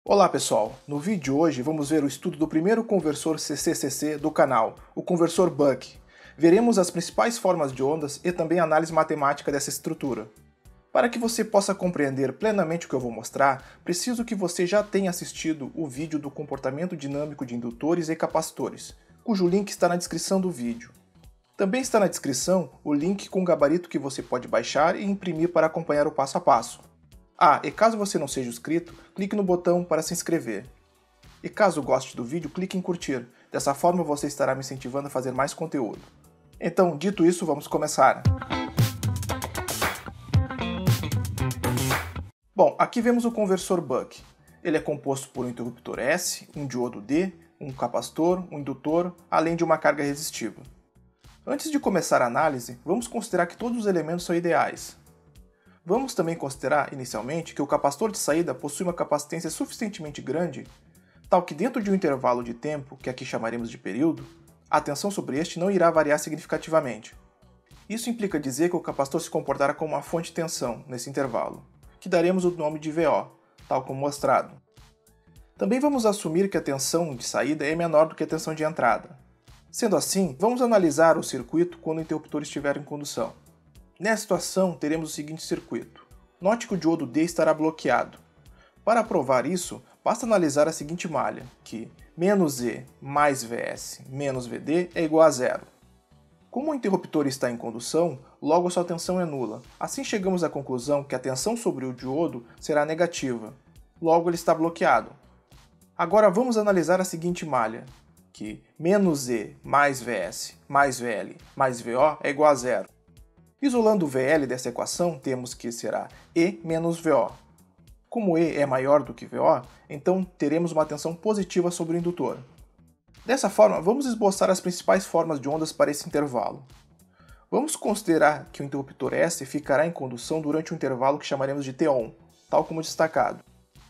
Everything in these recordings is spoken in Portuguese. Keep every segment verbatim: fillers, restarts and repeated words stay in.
Olá pessoal, no vídeo de hoje vamos ver o estudo do primeiro conversor C C C C do canal, o conversor Buck. Veremos as principais formas de ondas e também a análise matemática dessa estrutura. Para que você possa compreender plenamente o que eu vou mostrar, preciso que você já tenha assistido o vídeo do comportamento dinâmico de indutores e capacitores, cujo link está na descrição do vídeo. Também está na descrição o link com o gabarito que você pode baixar e imprimir para acompanhar o passo a passo. Ah, e caso você não seja inscrito, clique no botão para se inscrever. E caso goste do vídeo, clique em curtir, dessa forma você estará me incentivando a fazer mais conteúdo. Então, dito isso, vamos começar. Bom, aqui vemos o conversor Buck. Ele é composto por um interruptor S, um diodo D, um capacitor, um indutor, além de uma carga resistiva. Antes de começar a análise, vamos considerar que todos os elementos são ideais. Vamos também considerar, inicialmente, que o capacitor de saída possui uma capacitância suficientemente grande, tal que dentro de um intervalo de tempo, que aqui chamaremos de período, a tensão sobre este não irá variar significativamente. Isso implica dizer que o capacitor se comportará como uma fonte de tensão nesse intervalo, que daremos o nome de V O, tal como mostrado. Também vamos assumir que a tensão de saída é menor do que a tensão de entrada. Sendo assim, vamos analisar o circuito quando o interruptor estiver em condução. Nessa situação, teremos o seguinte circuito. Note que o diodo D estará bloqueado. Para provar isso, basta analisar a seguinte malha, que menos E mais Vs menos Vd é igual a zero. Como o interruptor está em condução, logo a sua tensão é nula. Assim chegamos à conclusão que a tensão sobre o diodo será negativa. Logo ele está bloqueado. Agora vamos analisar a seguinte malha, que menos E mais Vs mais Vl mais Vo é igual a zero. Isolando o V L dessa equação, temos que será E menos Vo. Como E é maior do que Vo, então teremos uma tensão positiva sobre o indutor. Dessa forma, vamos esboçar as principais formas de ondas para esse intervalo. Vamos considerar que o interruptor S ficará em condução durante um intervalo que chamaremos de T on, tal como destacado.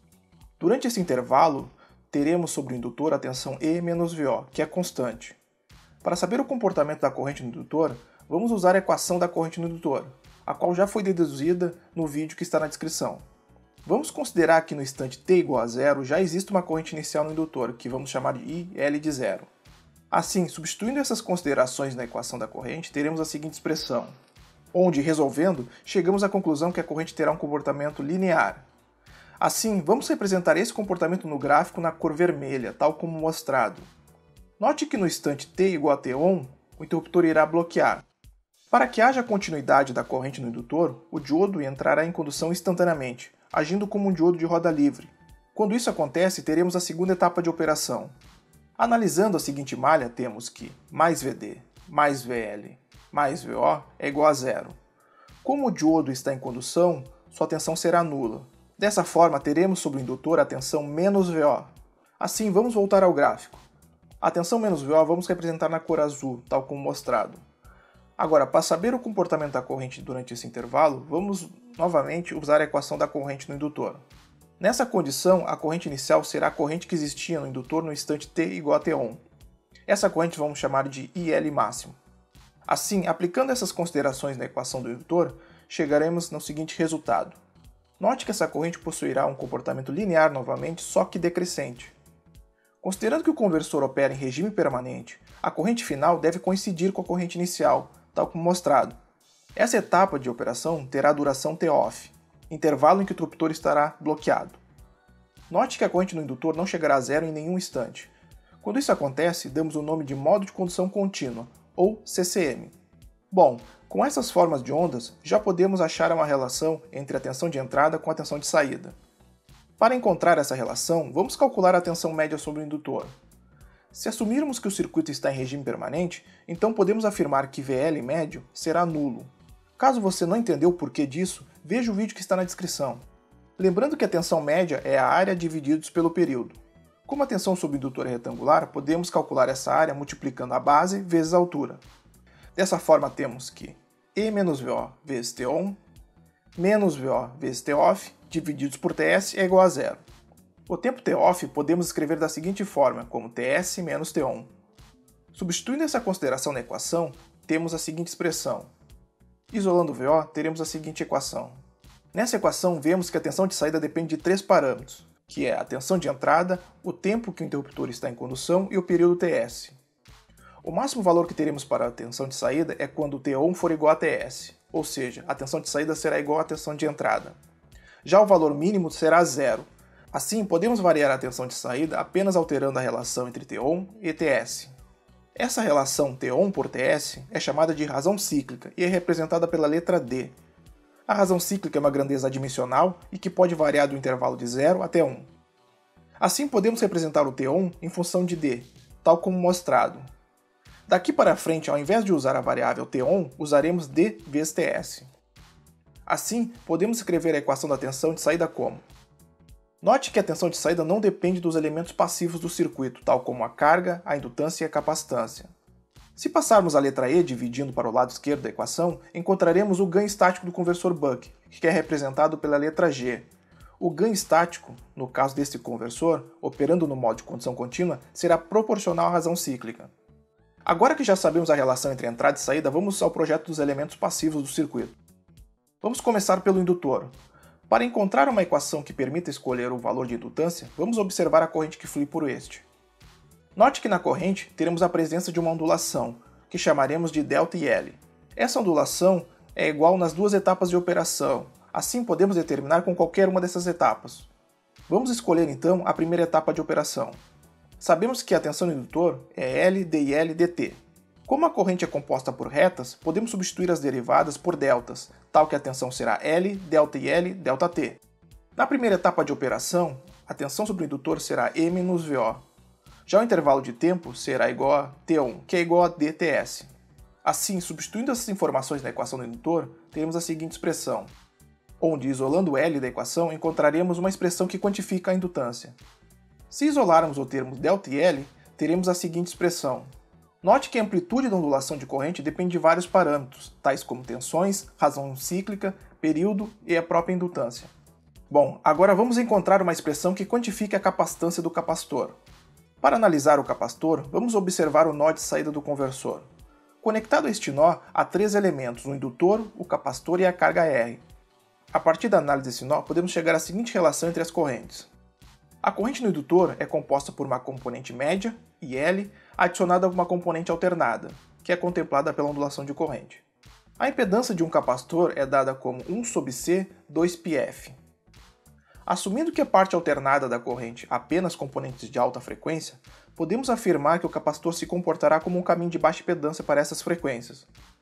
Durante esse intervalo, teremos sobre o indutor a tensão E menos Vo, que é constante. Para saber o comportamento da corrente no indutor, vamos usar a equação da corrente no indutor, a qual já foi deduzida no vídeo que está na descrição. Vamos considerar que no instante t igual a zero já existe uma corrente inicial no indutor, que vamos chamar de I L de zero. Assim, substituindo essas considerações na equação da corrente, teremos a seguinte expressão, onde, resolvendo, chegamos à conclusão que a corrente terá um comportamento linear. Assim, vamos representar esse comportamento no gráfico na cor vermelha, tal como mostrado. Note que no instante t igual a T on, o interruptor irá bloquear. Para que haja continuidade da corrente no indutor, o diodo entrará em condução instantaneamente, agindo como um diodo de roda livre. Quando isso acontece, teremos a segunda etapa de operação. Analisando a seguinte malha, temos que mais Vd mais Vl mais Vo é igual a zero. Como o diodo está em condução, sua tensão será nula. Dessa forma, teremos sobre o indutor a tensão menos Vo. Assim, vamos voltar ao gráfico. A tensão menos Vo vamos representar na cor azul, tal como mostrado. Agora, para saber o comportamento da corrente durante esse intervalo, vamos novamente usar a equação da corrente no indutor. Nessa condição, a corrente inicial será a corrente que existia no indutor no instante t igual a T on. Essa corrente vamos chamar de I L máximo. Assim, aplicando essas considerações na equação do indutor, chegaremos no seguinte resultado. Note que essa corrente possuirá um comportamento linear novamente, só que decrescente. Considerando que o conversor opera em regime permanente, a corrente final deve coincidir com a corrente inicial, tal como mostrado. Essa etapa de operação terá a duração T off, intervalo em que o interruptor estará bloqueado. Note que a corrente no indutor não chegará a zero em nenhum instante. Quando isso acontece, damos o nome de modo de condução contínua, ou C C M. Bom, com essas formas de ondas, já podemos achar uma relação entre a tensão de entrada com a tensão de saída. Para encontrar essa relação, vamos calcular a tensão média sobre o indutor. Se assumirmos que o circuito está em regime permanente, então podemos afirmar que V L médio será nulo. Caso você não entendeu o porquê disso, veja o vídeo que está na descrição. Lembrando que a tensão média é a área divididos pelo período. Como a tensão sobre o indutor é retangular, podemos calcular essa área multiplicando a base vezes a altura. Dessa forma temos que E menos Vo vezes T on menos Vo vezes T off divididos por Ts é igual a zero. O tempo T off podemos escrever da seguinte forma, como Ts menos T on. Substituindo essa consideração na equação, temos a seguinte expressão. Isolando Vo, teremos a seguinte equação. Nessa equação, vemos que a tensão de saída depende de três parâmetros. que é a tensão de entrada, o tempo que o interruptor está em condução e o período T S. O máximo valor que teremos para a tensão de saída é quando o T on for igual a T S, ou seja, a tensão de saída será igual à tensão de entrada. Já o valor mínimo será zero. Assim, podemos variar a tensão de saída apenas alterando a relação entre T on e T S. Essa relação T on por T S é chamada de razão cíclica e é representada pela letra D. A razão cíclica é uma grandeza adimensional e que pode variar do intervalo de zero até um. Assim, podemos representar o T on em função de D, tal como mostrado. Daqui para frente, ao invés de usar a variável T on, usaremos D vezes T S. Assim, podemos escrever a equação da tensão de saída como: note que a tensão de saída não depende dos elementos passivos do circuito, tal como a carga, a indutância e a capacitância. Se passarmos a letra E dividindo para o lado esquerdo da equação, encontraremos o ganho estático do conversor Buck, que é representado pela letra G. O ganho estático, no caso deste conversor, operando no modo de condição contínua, será proporcional à razão cíclica. Agora que já sabemos a relação entre entrada e saída, vamos ao projeto dos elementos passivos do circuito. Vamos começar pelo indutor. Para encontrar uma equação que permita escolher o valor de indutância, vamos observar a corrente que flui por este. Note que na corrente teremos a presença de uma ondulação, que chamaremos de ΔL. Essa ondulação é igual nas duas etapas de operação, assim podemos determinar com qualquer uma dessas etapas. Vamos escolher então a primeira etapa de operação. Sabemos que a tensão do indutor é L dIL dt. Como a corrente é composta por retas, podemos substituir as derivadas por deltas, tal que a tensão será L, ΔIL, ΔT. Na primeira etapa de operação, a tensão sobre o indutor será E menos V O. Já o intervalo de tempo será igual a T on, que é igual a D T S. Assim, substituindo essas informações na equação do indutor, teremos a seguinte expressão, onde, isolando L da equação, encontraremos uma expressão que quantifica a indutância. Se isolarmos o termo ΔL, teremos a seguinte expressão. Note que a amplitude da ondulação de corrente depende de vários parâmetros, tais como tensões, razão cíclica, período e a própria indutância. Bom, agora vamos encontrar uma expressão que quantifique a capacitância do capacitor. Para analisar o capacitor, vamos observar o nó de saída do conversor. Conectado a este nó, há três elementos, o indutor, o capacitor e a carga R. A partir da análise desse nó, podemos chegar à seguinte relação entre as correntes. A corrente no indutor é composta por uma componente média, I L, adicionada a uma componente alternada, que é contemplada pela ondulação de corrente. A impedância de um capacitor é dada como um sobre C, dois π F. Assumindo que a parte alternada da corrente apenas componentes de alta frequência, podemos afirmar que o capacitor se comportará como um caminho de baixa impedância para essas frequências.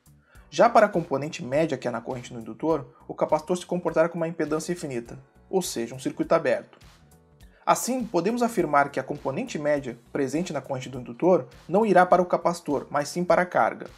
Já para a componente média que é na corrente no indutor, o capacitor se comportará com uma impedância infinita, ou seja, um circuito aberto. Assim, podemos afirmar que a componente média presente na corrente do indutor não irá para o capacitor, mas sim para a carga.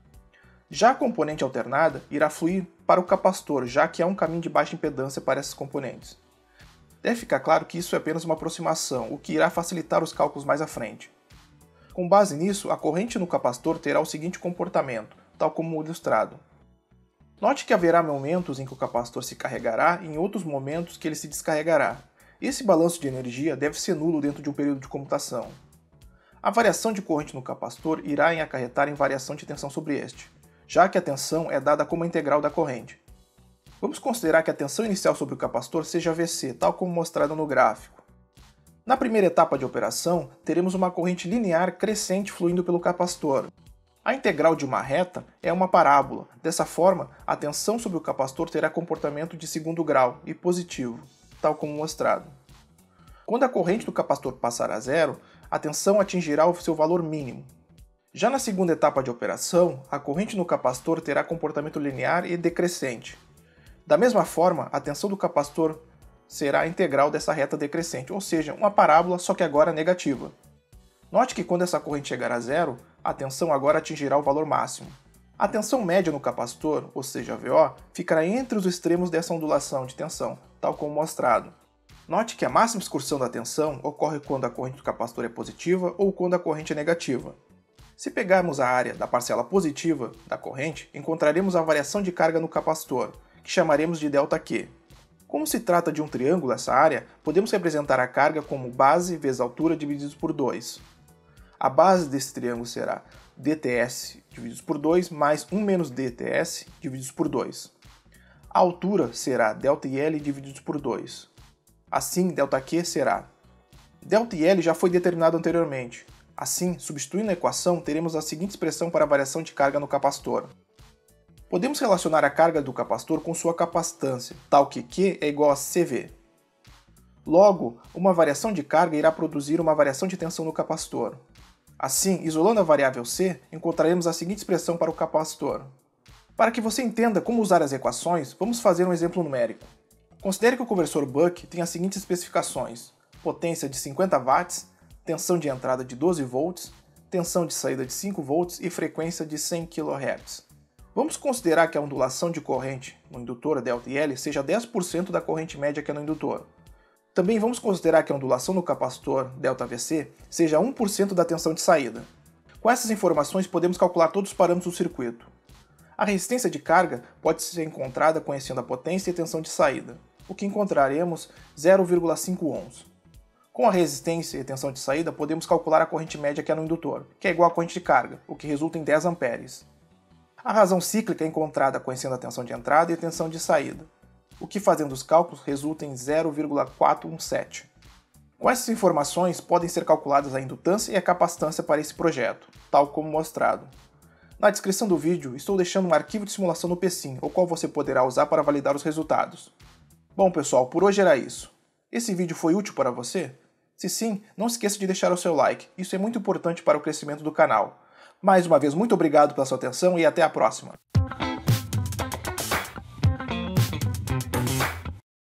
Já a componente alternada irá fluir para o capacitor, já que há um caminho de baixa impedância para essas componentes. Deve ficar claro que isso é apenas uma aproximação, o que irá facilitar os cálculos mais à frente. Com base nisso, a corrente no capacitor terá o seguinte comportamento, tal como ilustrado. Note que haverá momentos em que o capacitor se carregará e em outros momentos que ele se descarregará. Esse balanço de energia deve ser nulo dentro de um período de comutação. A variação de corrente no capacitor irá acarretar em variação de tensão sobre este, já que a tensão é dada como a integral da corrente. Vamos considerar que a tensão inicial sobre o capacitor seja V C, tal como mostrado no gráfico. Na primeira etapa de operação, teremos uma corrente linear crescente fluindo pelo capacitor. A integral de uma reta é uma parábola. Dessa forma, a tensão sobre o capacitor terá comportamento de segundo grau e positivo, tal como mostrado. Quando a corrente do capacitor passar a zero, a tensão atingirá o seu valor mínimo. Já na segunda etapa de operação, a corrente no capacitor terá comportamento linear e decrescente. Da mesma forma, a tensão do capacitor será a integral dessa reta decrescente, ou seja, uma parábola, só que agora negativa. Note que quando essa corrente chegar a zero, a tensão agora atingirá o valor máximo. A tensão média no capacitor, ou seja, V O, ficará entre os extremos dessa ondulação de tensão, tal como mostrado. Note que a máxima excursão da tensão ocorre quando a corrente do capacitor é positiva ou quando a corrente é negativa. Se pegarmos a área da parcela positiva da corrente, encontraremos a variação de carga no capacitor, que chamaremos de ΔQ. Como se trata de um triângulo essa área, podemos representar a carga como base vezes altura divididos por dois. A base desse triângulo será dTs divididos por dois mais um menos dTs divididos por dois. A altura será ΔL divididos por dois. Assim, ΔQ será... ΔL já foi determinado anteriormente. Assim, substituindo a equação, teremos a seguinte expressão para a variação de carga no capacitor. Podemos relacionar a carga do capacitor com sua capacitância, tal que Q é igual a C V. Logo, uma variação de carga irá produzir uma variação de tensão no capacitor. Assim, isolando a variável C, encontraremos a seguinte expressão para o capacitor. Para que você entenda como usar as equações, vamos fazer um exemplo numérico. Considere que o conversor Buck tem as seguintes especificações: potência de cinquenta watts, tensão de entrada de doze volts, tensão de saída de cinco volts e frequência de cem quilohertz. Vamos considerar que a ondulação de corrente no indutor ΔL seja dez por cento da corrente média que é no indutor. Também vamos considerar que a ondulação no capacitor ΔVC seja um por cento da tensão de saída. Com essas informações podemos calcular todos os parâmetros do circuito. A resistência de carga pode ser encontrada conhecendo a potência e tensão de saída, o que encontraremos zero vírgula cinco ohms. Com a resistência e tensão de saída podemos calcular a corrente média que é no indutor, que é igual à corrente de carga, o que resulta em dez amperes. A razão cíclica é encontrada conhecendo a tensão de entrada e a tensão de saída, o que fazendo os cálculos resulta em zero vírgula quatrocentos e dezessete. Com essas informações podem ser calculadas a indutância e a capacitância para esse projeto, tal como mostrado. Na descrição do vídeo estou deixando um arquivo de simulação no P S I M, o qual você poderá usar para validar os resultados. Bom pessoal, por hoje era isso. Esse vídeo foi útil para você? Se sim, não esqueça de deixar o seu like, isso é muito importante para o crescimento do canal. Mais uma vez, muito obrigado pela sua atenção e até a próxima!